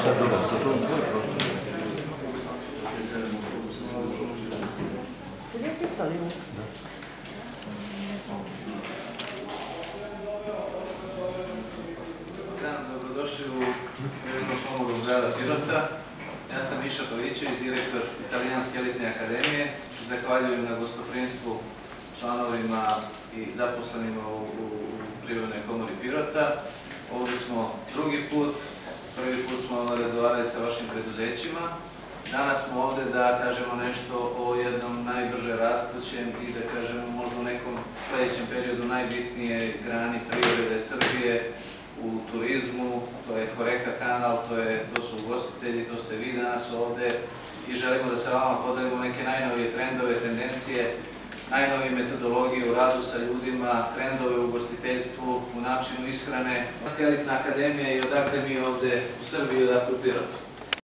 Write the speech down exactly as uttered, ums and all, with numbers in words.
Se vi pisali u... Dobrodošli u Privrednu komoru grada Pirota. Ja sam Miša Pavićević, direktor Italijanske elitne akademije. Zahvaljujem na gostoprimstvu članovima i zaposlenima u, u Privrednoj komori Pirota. Ovdje smo drugi put, prvi put smo razgovarali sa vašim preduzećima. Danas smo ovdje da kažemo nešto o jednom najbrže rastućem i da kažemo možda u nekom sljedećem periodu najbitnije grani privrede Srbije u turizmu, to je Horeca kanal, to, je, to su ugostitelji, to ste vi danas ovdje i želimo da sa vama podelimo neke najnovije trendove, tendencije, najnovije metodologije u radu sa ljudima, trendove u ugostiteljstvu, u načinu ishrane. Elitna akademija i odakle mi ovdje u Srbiji i odakle u Pirotu.